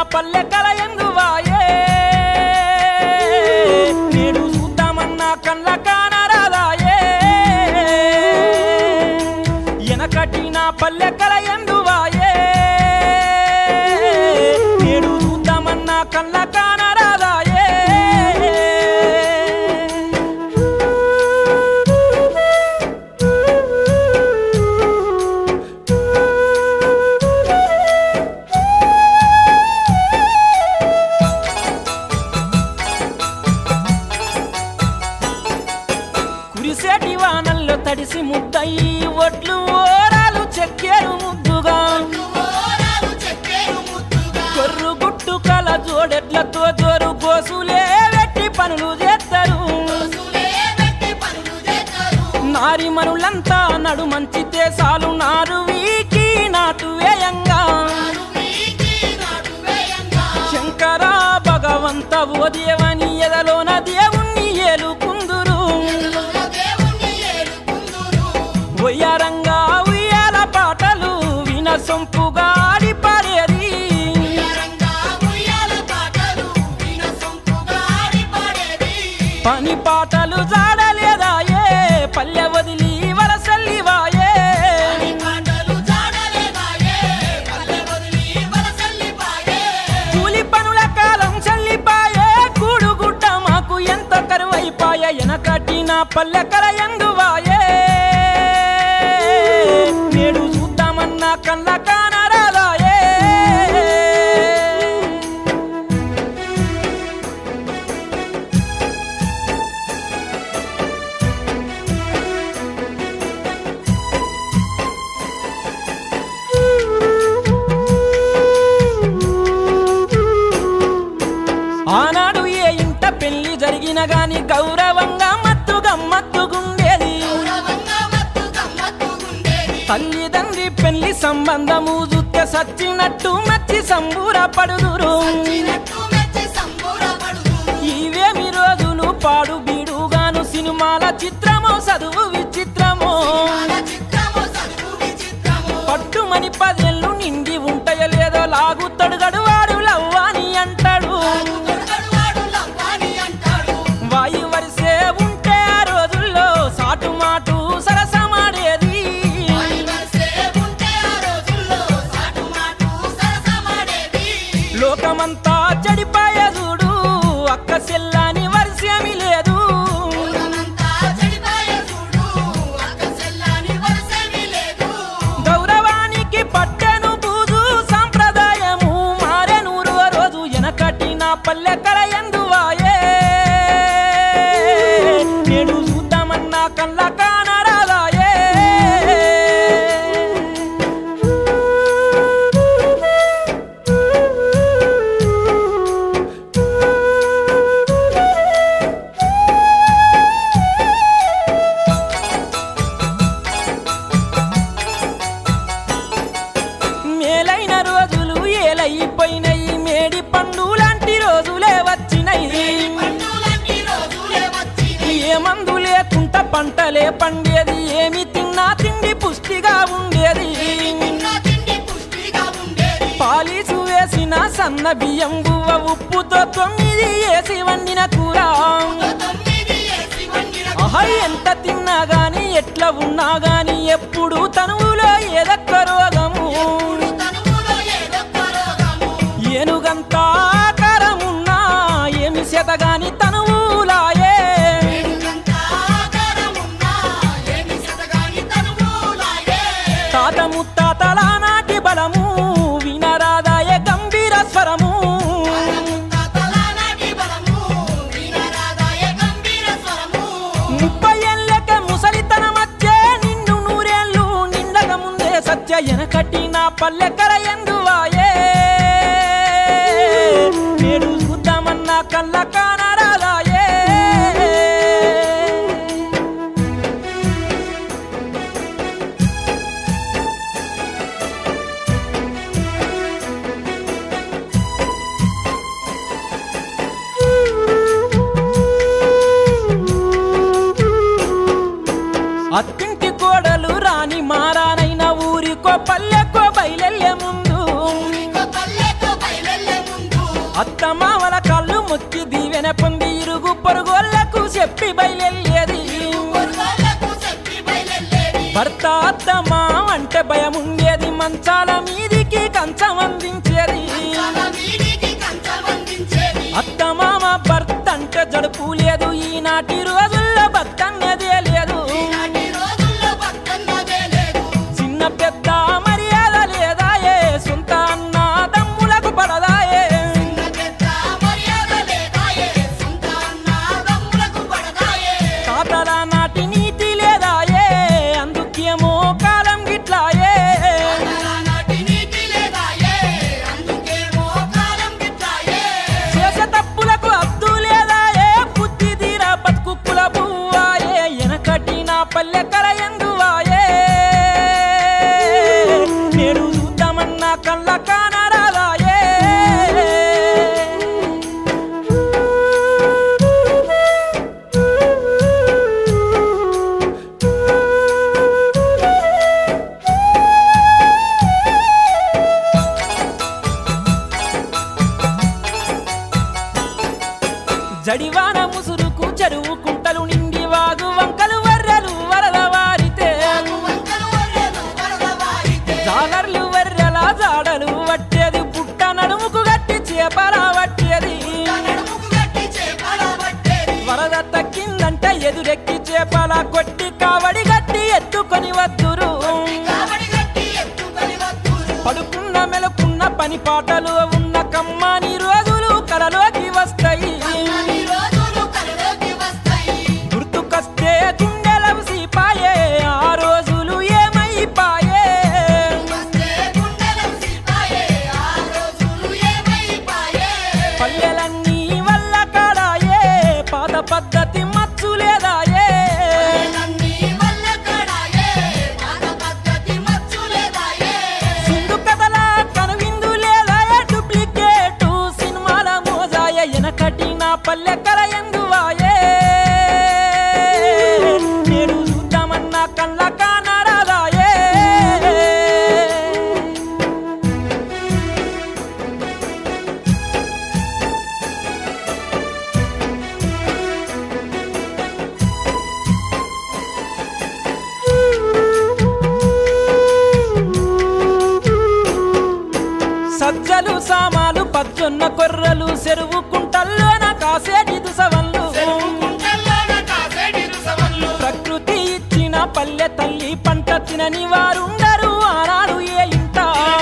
పల్లె కలయందువాయే నేడు చూద్దామన్నా కళ్ళ కానరాదాయే ఎనకటి నా పల్లె కలయందువాయే నేడు చూద్దామన్నా కళ్ళ కానరాదాయే కురిసేటి వానల్లో తడిసి ముద్దయి ఒట్లు ఓరాలు చెక్కేరు ముద్దుగా కొర్రు గుట్టు కల జోడెట్లతో జోరు గోసులే వెట్టి పనులు చేస్తారు నారి మనులంతా నడు మంచి దేశాలు నారు వీకి నాటు వేయంగా శంకర భగవంత ఓ దేవని ఎదలోన దేవుణ్ణి ఏలుకుందురు ఒయ్యారంగా ఉయ్యాల పాటలు విన సొంపుగా ఆడి పాడేది పని పాటలు జాడలేదాయే పల్లె వదిలి వలసల్లివాయే కూలి పనుల కాలం చల్లిపాయే కూడుగుడ్డ మాకు ఎంత కరువైపాయే ఎనకటి నా పల్లె కలయందువాయే నేడు చూద్దామన్నా కళ్ళ కానరాదాయే ఆనాడు ఏ ఇంట పెళ్లి జరిగిన గాని గౌరవంగా మత్తు గమ్మత్తుగుండేది తల్లిదండ్రి పెళ్లి సంబంధము చూస్తే సచ్చినట్టు మచ్చి సంబూరపడుదురు ఇవేమి రోజులు పాడు బీడుగాను సినిమాల చిత్రమో చదువు విచిత్రమో పట్టుమని 10 ఏళ్ళు నిండి ఉంటాయో లేదో లాగుతాడు గడువాడు లవ్వాని అంటాడు వాయి వరిసే ఉంటే ఆ రోజుల్లో సాటు మాటు సరసమాడేది లోకమంతా చెడిపాయ చూడు అక్క సెల్లాని వరిసేమి లేదు గౌరవానికి పట్టెను బూజు సాంప్రదాయము మారెను రోజు ఎనకటి నా పల్లె కలయందువాయే నేడు చూద్దామన్నా కళ్ళ కానరాదాయే మేలైన రోజులు ఏలైపోయినాయి మేడి పండు లాంటి రోజులే వచ్చినాయి ఏ మందు లేకుండా పంటలే పండేది ఏమి తిన్నా తిండి పుష్టిగా ఉండేది పాలీసు వేసిన సన్న బియ్యం గువ్వ ఉప్పుతో 9 వేసి వండిన కూర ఎంత తిన్నా గాని ఎట్లా ఉన్నా గాని ఎప్పుడు తనువులో ఏదొక్క రోగము ఏనుగంత ఆకారమున్నా ఏమి శతగాని తనువులాయే తాత ముత్తాతల నాటి బలము వినరాదాయ గంభీర స్వరము 30 ఏళ్ళకే ముసలితన మధ్య నిన్ను 100 ఏళ్ళు నిండక ముందే సత్య ఎనకటి నా పల్లె కలయందువాయే నేడు చూద్దామన్నా కళ్ళ కానరాదాయే అత్తింటి కోడలు రాని మారానైన ఊరికో పల్లెకో బయలెల్లే ముందు అత్తమామల కాళ్ళు మొక్కి దీవెన పొంది ఇరుగు పొరుగోళ్లకు చెప్పి బయలెళ్ళేది భర్త అత్తమా అంటే భయం ఉండేది మంచాల మీదికి కంచం అందించేది అత్తమామ భర్త అంటే జడుపు లేదు ఈనాటి రోజుల్లో భర్తన్నదే లేదు చిన్న పెద్ద మర్యాద లేదాయే సొంత అన్న దమ్ములకు పడదాయే తాతల నాటి నీతి లేదాయే అందుకేమో కాలం గిట్లాయే చేసే తప్పులకు అద్దు లేదాయే బుద్ధి తీరా బతుకుల పువ్వాయే ఎనకటి నా పల్లె కరయందువాయే నేడు చూద్దామన్నా కళ్ళ కానరాదాయే జడివాన ముసురుకు చెరువు కుంటలు నిండి వాగు వంకలు వర్రెలు వరద వారితే జాలర్లు వర్రెల జాడలు వట్టేది పుట్ట నడుముకు గట్టి చేపలా వట్టేది వరద తక్కిందంటే ఎదురెక్కి చేపల కొట్టి కావడి గట్టి ఎత్తుకొని వద్దురు పడుకున్న మెలుకున్న పని పాటలు ఉన్న కమ్మాని రోజులు కలలోకి వస్తాయి గుర్తుకొస్తే గుండెలవు సిపాయే ఆ రోజులు ఏమైపాయే పల్లెలన్నీ వల్ల కాడాయే పాత పద్ధతి మచ్చు లేదాయే సింధు కథల కనువిందు లేదాయే డూప్లికేటు సినిమాల మోజాయే ఎనకటి నా పల్లె కరయందువాయే నేడు చూద్దామన్నా కళ్ళ కానరాదాయే సజ్జలు సామాలు పచ్చొన్న కొర్రలు చెరువు కుంటల్లోన కాసేటి దుసవన్లు ప్రకృతి ఇచ్చిన పల్లె తల్లి పంట తినని వారుండరు ఆనాడు ఏ ఇంట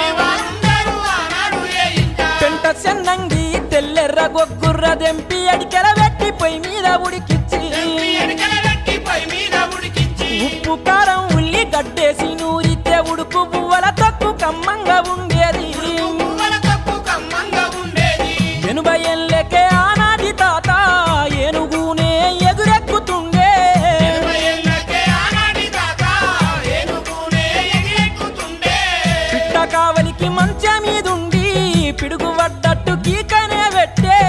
పెంట చెన్నంగి తెల్లెర్ర గొగ్గుర్ర దెంపి అడికెల పెట్టి పొయ్యి మీద ఉడికిచ్చి ఉప్పు కారం ఉల్లి గడ్డేసి నూరితే ఉడుకు పువ్వల తక్కు కమ్మంగా ఉండేది ఎనుభై ఏళ్ళకే ఆనాటి తాత ఏనుగునే ఎగురెక్కుతుండే పిట్ట కావలికి మంచ మీదుండి పిడుగు పడ్డట్టు కీకనే పెట్టే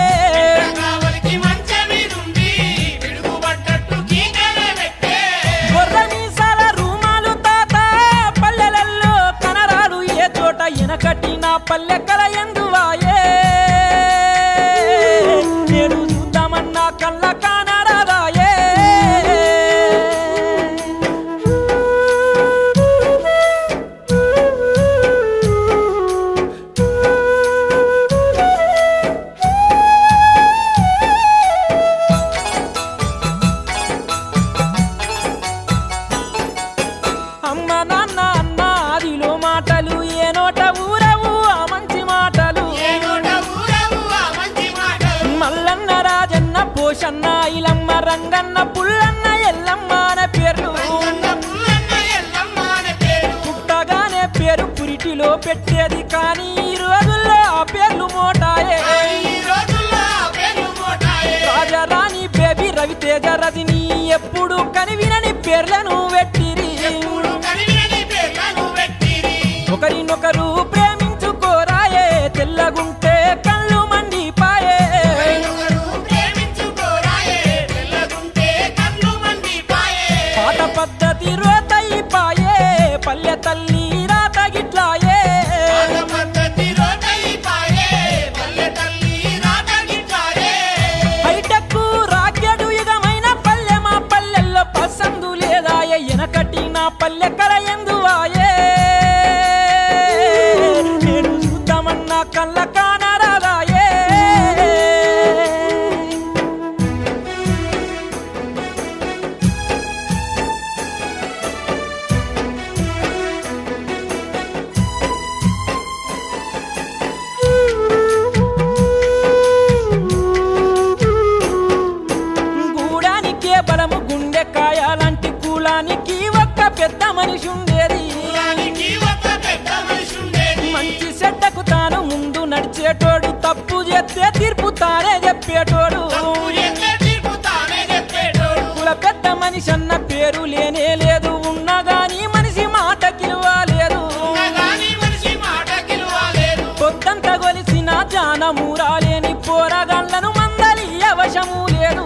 గొర్రె మీసాల రూమాలు తాత పల్లెలల్లో కనరాడు ఏ చోట ఎనకటి నా పల్లె కలయందువాయే నేడు చూద్దామన్నా కళ్ళ కానరాదాయే అమ్మ నాన్న అన్న ఆదిలో మాటలు ఏ నోట ఊరవు ఆ మంచి మాటలు మల్లన్న రాజన్న పోషన్న ఇలమ్మ రంగన్న పుల్లన్న ఎల్లమ్మ అనే పేర్లు పుట్టగానే పేరు పురిటిలో పెట్టేది కానీ ఈ రోజుల్లో ఆ పేర్లు మోటాయే రాజారాణి బేబీ రవితేజ రజని ఎప్పుడు కనివినని పేర్లను పెట్టిరి ఒకరినొకరు ప్రేమించుకోరాయే తెల్లగుంటే కళ్ళు మండిపాయే పాత పద్ధతి రోతయిపాయే పల్లె తల్లి రాత గిట్లాయే మూరాలేని పోరగాళ్ళను మందలి అవశము లేదు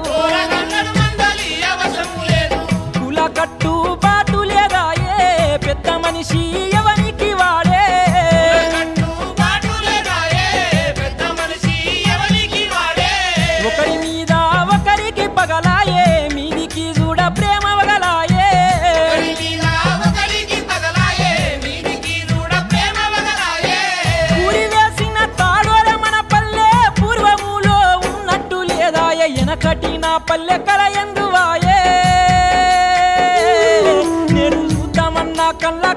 కుల కట్టు బాటు లేదాయే పెద్ద మనిషి ఎవనికి వాడే ఒకరి మీద ఒకరికి పగలాయే మీదికి చూడ ప్రేమ వగలాయే ఊరి వేసిన తాడోర మన పల్లె పూర్వములో ఉన్నట్టు లేదాయే ఎనకటి నా పల్లె కల ఎందువాయే నేను చూద్దామన్నా కళ్ళ